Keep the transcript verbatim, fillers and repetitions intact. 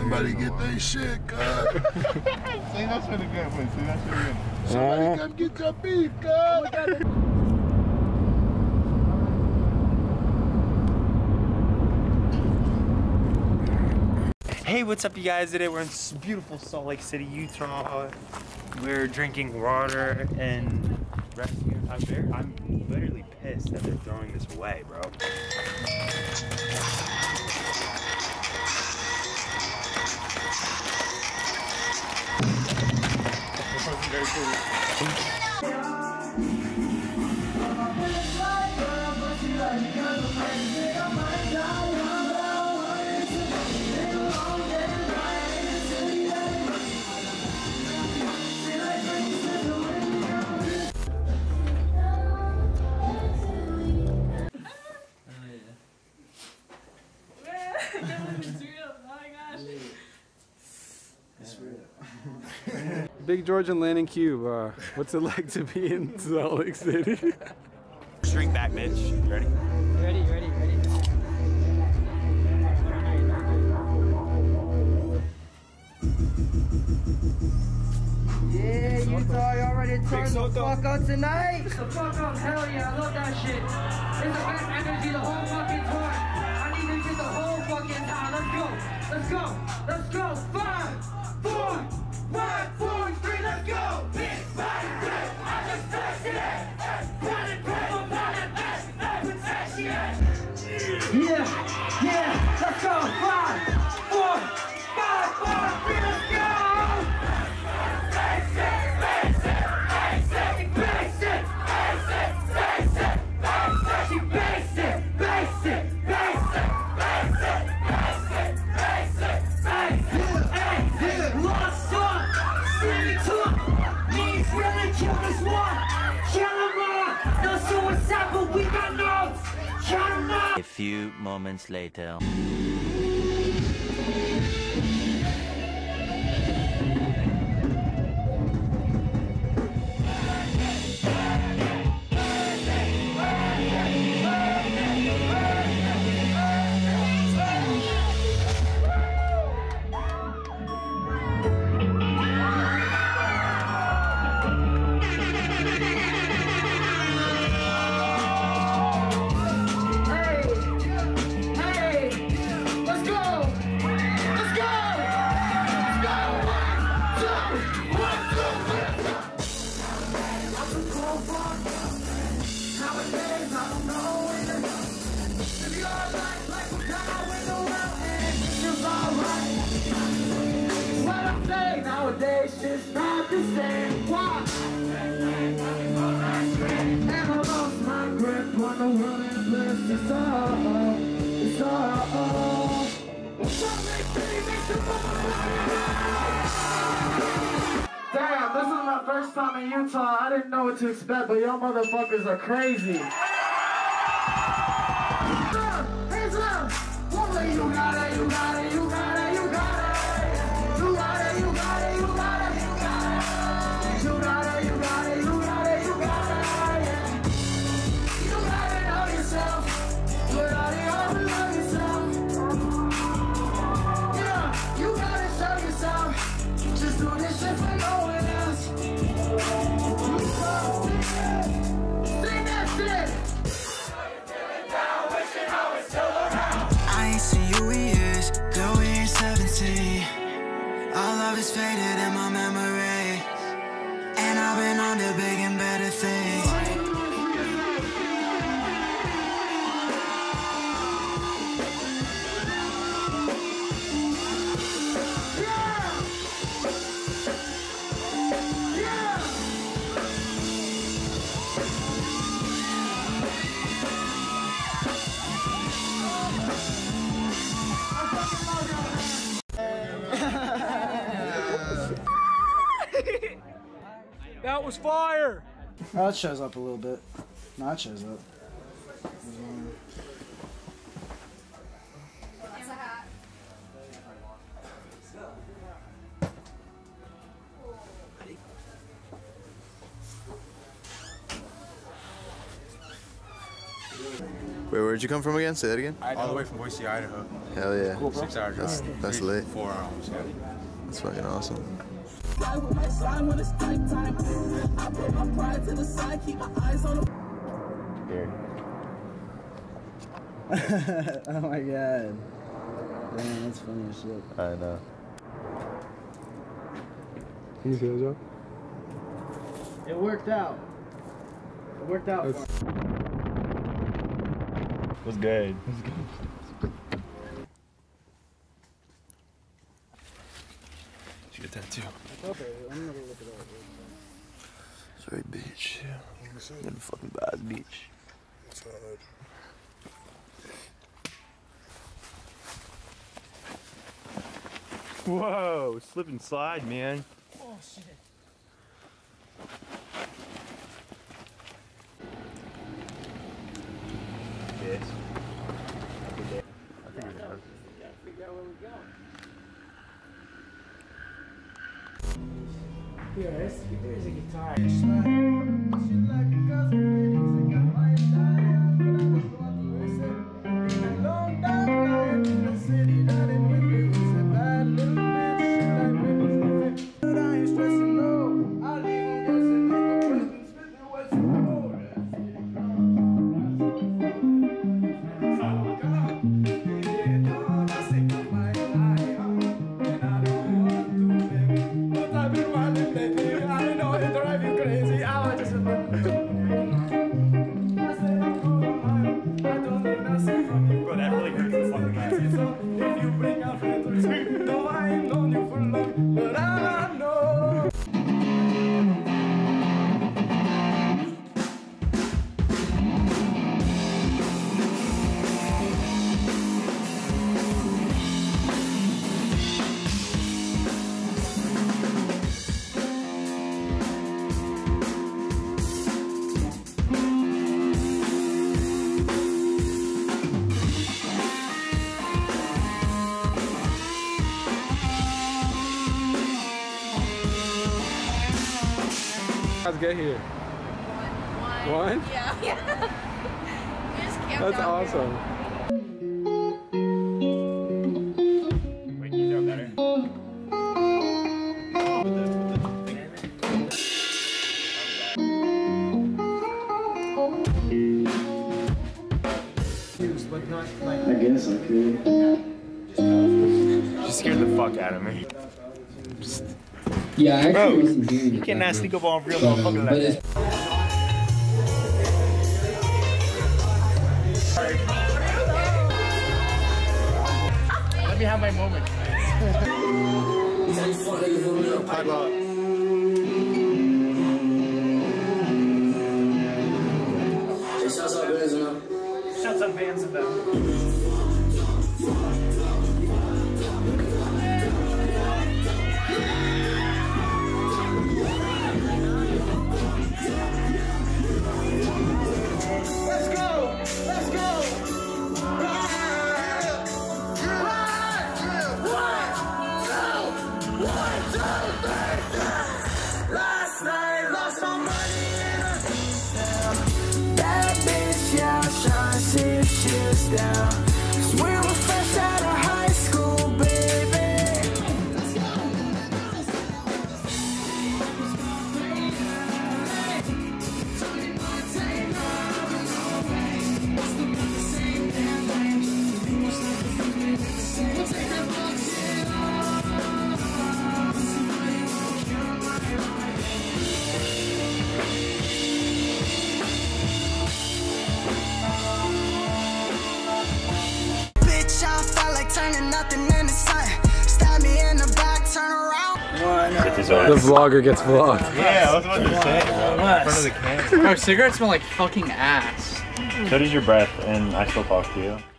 Somebody get that shit, cuz. Say that shit again, wait, say that shit again. Somebody come get your beef, cuz. Hey, what's up, you guys? Today we're in beautiful Salt Lake City, Utah. We're drinking water and rescue. I'm very, I'm literally pissed that they're throwing this away, bro. Very cool. Big George and Landon Cube, uh, what's it like to be in Salt Lake City? Drink back, Mitch. You ready? Ready, ready, ready. Yeah, Utah, y'all ready to turn the fuck up tonight? The fuck up, hell yeah, I love that shit. It's the best energy the whole fucking tour. I need to get the whole fucking time. Let's go, let's go, let's go. Five, four, one, four, three, let's go. Big body grip, I just flexing it. Run it, grip, I'm on that best, no protection. Yeah, yeah, let's go. Five, four, five, four, three, let's go. A few moments later. Nowadays, it's not the same. Why? And I lost my grip on the world and bliss. It's all, it's all. Damn, this is my first time in Utah. I didn't know what to expect, but y'all motherfuckers are crazy. Hands up! Woman, you got it, you got it, you got it, you got it. You got it, you got it, you got it, you got it. You got it, you got it, you got it, you got it, yeah. You gotta know yourself. Put all the other love yourself. Yeah, you gotta show yourself. Just do this shit for no one else. Sing that shit. I ain't seen you in years, though we ain't seventeen. Our love is faded in my memory, and I've been on to big and better things. That was fire! Oh, it shows up a little bit. No, it shows up. Wait, where'd you come from again? Say that again. All the way from Boise, Idaho. Hell yeah. Cool, Six hours drive. That's, that's Three, lit. Four hours, yeah. That's fucking awesome. Here. Oh my god. Damn, that's funny as shit. I know. Can you see that, Joe? It worked out. It worked out. That's... What's good? What's good? Did you get that too? Okay, I'm gonna look it up. Sorry, bitch. You're the fucking bad bitch. Whoa, slip and slide, man. Oh shit. Yes. Here, there's, there's a guitar. How's get here? One. One? Yeah. Yeah. We just camped That's out awesome. Wait, can you throw better? I guess I could. You scared the fuck out of me. Yeah, I actually Bro, wasn't doing you it. cannot sneak up on real motherfuckers like that. Let me have my moment. Hi, Bob. Shut up, bands of them. Down. 'Cause we were fresh out of high school, baby. Turning nothing into something. Stab me in the back, turn around. The vlogger gets vlogged. Yeah, I was about to say, bro. In front of the camera. Bro, cigarettes smell like fucking ass. So does your breath, and I still talk to you.